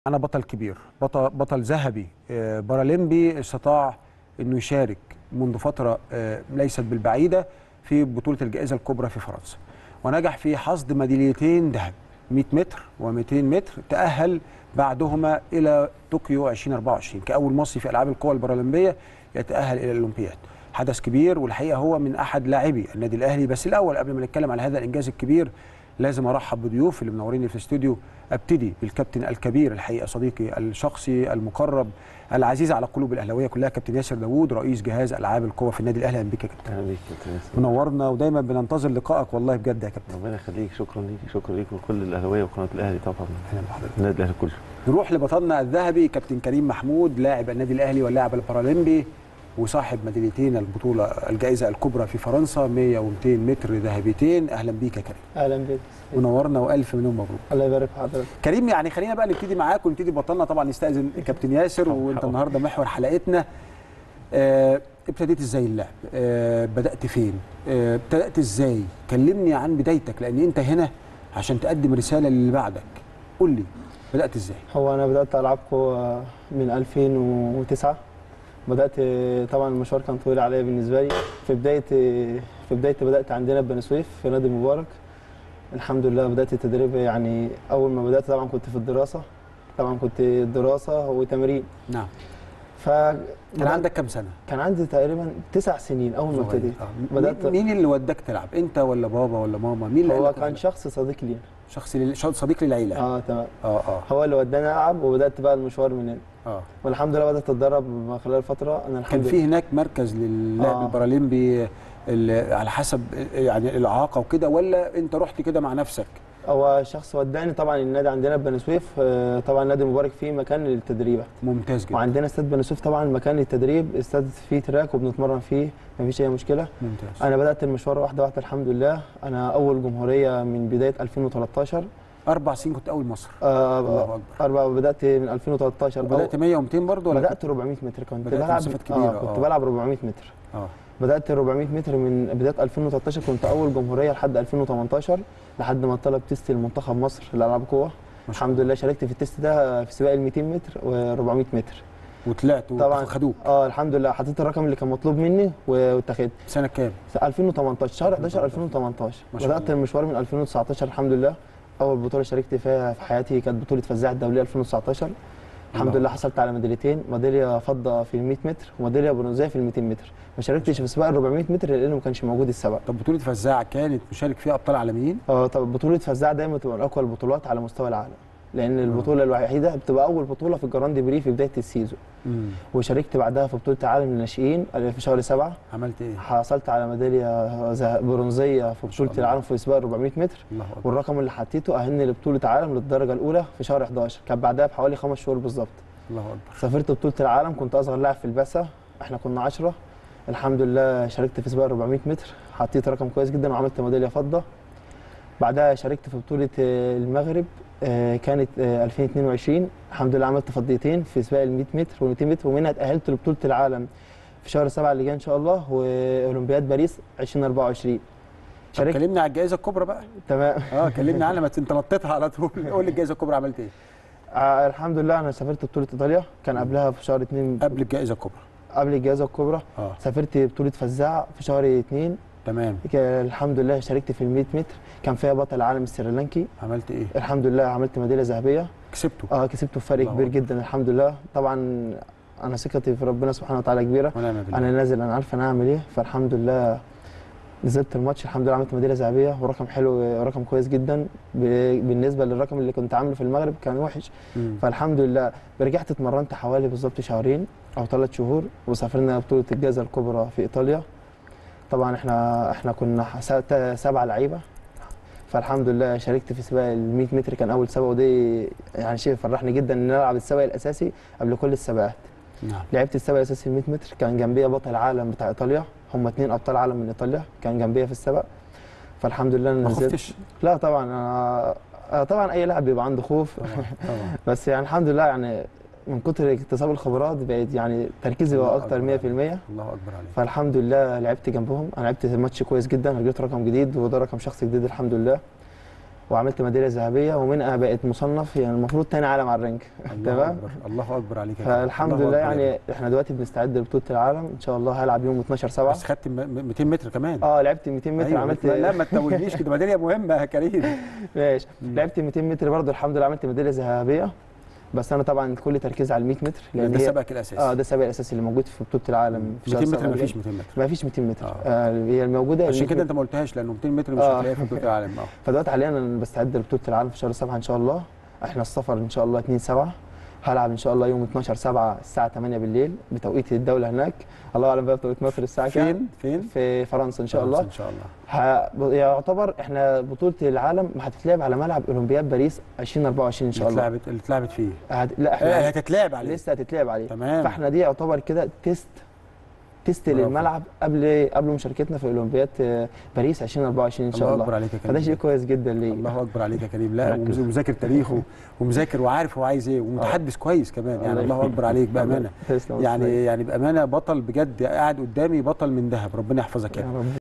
أنا بطل كبير، بطل ذهبي بارالمبي، استطاع أنه يشارك منذ فترة ليست بالبعيدة في بطولة الجائزة الكبرى في فرنسا، ونجح في حصد ميداليتين ذهب 100 متر و200 متر، تأهل بعدهما إلى طوكيو 2024 كأول مصري في ألعاب القوى البارالمبية يتأهل إلى الأولمبياد. حدث كبير، والحقيقة هو من أحد لاعبي النادي الأهلي. بس الأول قبل ما نتكلم على هذا الإنجاز الكبير لازم ارحب بضيوف اللي منوريني في الاستوديو. ابتدي بالكابتن الكبير الحقيقه، صديقي الشخصي المقرب العزيز على قلوب الاهلاويه كلها، كابتن ياسر داوود، رئيس جهاز العاب القوى في النادي الاهلي. اهلا بك يا كابتن. اهلا بيك يا كابتن ياسر، منورنا ودايما بننتظر لقائك والله بجد يا كابتن. ربنا يخليك. شكرا ليك، شكرا ليك وكل الاهلاويه وقناه الاهلي طبعا. اهلا بحضرتك. النادي الاهلي كله. نروح لبطلنا الذهبي كابتن كريم محمود، لاعب النادي الاهلي واللاعب البارالمبي وصاحب ميداليتين البطوله الجائزه الكبرى في فرنسا 100 و200 متر ذهبيتين. اهلا بيك يا كريم. اهلا بيك. منورنا والف مليون مبروك. الله يبارك في حضرتك. كريم، يعني خلينا بقى نبتدي معاك ونبتدي ببطلنا. طبعا نستاذن كابتن ياسر وانت النهارده محور حلقتنا. ابتديت ازاي اللعب؟ بدات فين؟ ابتدات ازاي؟ كلمني عن بدايتك، لان انت هنا عشان تقدم رساله للي بعدك. قول لي بدات ازاي؟ هو انا بدات العب قوه من 2009. بدات طبعا المشوار كان طويل عليا بالنسبه لي. في بدايتي بدات عندنا ببني سويف في نادي مبارك. الحمد لله بدات التدريب. يعني اول ما بدات طبعا كنت في الدراسه، دراسه وتمرين. نعم. كان عندك كام سنه؟ كان عندي تقريبا 9 سنين اول ما ابتديت. بدات. مين اللي وداك تلعب؟ انت ولا بابا ولا ماما؟ مين اللي هو كان شخص صديق لينا. صديق للعيله. تمام. هو اللي وداني العب، وبدات بقى المشوار من هنا. والحمد لله بدات اتدرب خلال فتره. انا الحمد كان في هناك مركز للاعب البارالمبي على حسب يعني الاعاقه وكده، ولا انت رحت كده مع نفسك؟ هو شخص وداني. طبعا النادي عندنا ببني سويف، طبعا نادي مبارك فيه مكان للتدريب. ممتاز جدا. وعندنا استاد بني سويف طبعا مكان للتدريب، استاد فيه تراك وبنتمرن فيه، مفيش اي مشكله. ممتاز. انا بدات المشوار واحده واحده الحمد لله. انا اول جمهوريه من بدايه 2013. 4 سنين كنت اول مصر. الله اكبر. بدات من 2013. بدات 100 و200 برضه ولا بدات 400 متر. كنت بلعب مسافات كبيره. كنت بلعب 400 متر. بدات 400 متر من بدايه 2013. كنت اول جمهوريه لحد 2018، لحد ما طلب تيست لمنتخب مصر لالعاب قوه. الحمد لله شاركت في التيست ده في سباق ال 200 متر و400 متر وطلعت طبعا. خدوك. الحمد لله حطيت الرقم اللي كان مطلوب مني واتخذت. سنه كام؟ 2018 شهر 11 2018. بدات المشوار من 2019 الحمد لله. اول بطوله شاركت فيها في حياتي كانت بطوله فزاع الدوليه 2019. الحمد لله حصلت على ميداليتين، ميداليه فضه في ال 100 متر وميداليه برونزيه في ال 200 متر. ما شاركتش في سباق ال 400 متر لانه ما كانش موجود السبق. طب بطوله فزاع كانت مشارك فيها ابطال عالميين؟ طب بطوله فزاع دايما بتبقى من اقوى البطولات على مستوى العالم، لان البطوله الوحيده بتبقى اول بطوله في الجراند بري في بدايه السيزون. وشاركت بعدها في بطوله العالم للناشئين في شهر 7. عملت ايه؟ حصلت على ميداليه برونزيه في بطوله العالم في سباق 400 متر. والرقم اللي حطيته اهلني لبطوله عالم للدرجه الاولى في شهر 11. كان بعدها بحوالي 5 شهور بالظبط. الله اكبر. سافرت بطوله العالم، كنت اصغر لاعب في البعثه، احنا كنا 10. الحمد لله شاركت في سباق 400 متر، حطيت رقم كويس جدا وعملت ميداليه فضه. بعدها شاركت في بطوله المغرب كانت 2022. الحمد لله عملت فضيتين في سباق ال 100 متر وال 200 متر، ومنها اتاهلت لبطوله العالم في شهر 7 اللي جاي ان شاء الله، واولمبياد باريس 2024. شاركت. كلمني على الجائزه الكبرى بقى. تمام. كلمني عنها، ما انت نطيتها على طول. قول لي الجائزه الكبرى عملت ايه؟ الحمد لله انا سافرت بطوله ايطاليا، كان قبلها في شهر 2. قبل الجائزه الكبرى. قبل الجائزه الكبرى. سافرت بطوله فزاع في شهر 2. تمام. الحمد لله شاركت في ال 100 متر، كان فيها بطل العالم السريلانكي. عملت ايه؟ الحمد لله عملت ميداليه ذهبيه. كسبته؟ كسبته بفرق كبير جدا الحمد لله. طبعا انا ثقتي في ربنا سبحانه وتعالى كبيره. انا نازل، انا عارف انا هعمل ايه، فالحمد لله نزلت الماتش الحمد لله عملت ميداليه ذهبيه ورقم حلو، رقم كويس جدا بالنسبه للرقم اللي كنت عامله في المغرب كان وحش. فالحمد لله رجعت اتمرنت حوالي بالظبط شهرين او 3 شهور، وسافرنا بطوله الجائزه الكبرى في ايطاليا. طبعا احنا كنا 7 لعيبه. فالحمد لله شاركت في سباق ال 100 متر، كان اول سباق، ودي يعني شيء فرحني جدا ان انا العب السباق الاساسي قبل كل السباقات. نعم. لعبت السباق الاساسي ال 100 متر، كان جنبيا بطل العالم بتاع ايطاليا، هم 2 ابطال عالم من ايطاليا كان جنبيا في السباق. فالحمد لله انا نزلت. ما خفتش؟ لا طبعا. انا طبعا اي لاعب بيبقى عنده خوف. طبعا. بس يعني الحمد لله يعني من كتر اكتساب الخبرات بقيت يعني تركيزي بقى اكتر 100%. الله اكبر عليك. فالحمد لله لعبت جنبهم. انا لعبت ماتش كويس جدا، جبت رقم جديد وده رقم شخصي جديد الحمد لله. وعملت ميداليه ذهبيه، ومنها بقيت مصنف يعني المفروض تاني عالم على الرانك. تمام. الله اكبر عليك يا فالحمد لله يعني احنا دلوقتي بنستعد لبطوله العالم ان شاء الله، هلعب يوم 12/7. بس خدت 200 متر كمان. لعبت 200 متر. أيوة. عملت لا ما تتوهنيش كده، ميداليه مهمه يا كريم. ماشي. لعبت 200 متر برضه الحمد لله، عملت ميداليه ذهبيه. بس انا طبعا كل تركيزي على ال 100 متر، لان ده سبقك الاساسي. ده سبق الاساسي اللي موجود في بطوله العالم في 200 متر. ما فيش 200 متر. ما فيش 200 متر. هي الموجوده عشان كده انت ما قلتهاش، لانه 200 متر مش هتلاقيها في بطوله العالم. فدلوقتي حاليا انا بستعد لبطوله العالم في شهر 7 ان شاء الله. احنا السفر ان شاء الله 2/7، هلعب ان شاء الله يوم 12/7 الساعه 8 بالليل بتوقيت الدوله هناك. الله اعلم بقى بتوقيت مصر الساعه كام. فين؟ في فرنسا ان شاء الله. ان شاء الله. يعتبر احنا بطوله العالم هتتلعب على ملعب اولمبياد باريس 2024 ان شاء الله. اللي اتلعبت فيه. لا احنا هتتلعب عليه. لسه هتتلعب عليه. تمام. فاحنا دي يعتبر كده تيست للملعب قبل مشاركتنا في اولمبياد باريس 2024 ان شاء الله. الله اكبر عليك يا كريم. فده شيء كويس جدا ليه. الله اكبر عليك يا كريم. لا ومذاكر تاريخه ومذاكر وعارف هو عايز ايه ومتحدث كويس كمان يعني. الله اكبر عليك بامانه. يعني بامانه بطل بجد، قاعد قدامي بطل من ذهب. ربنا يحفظك يا رب.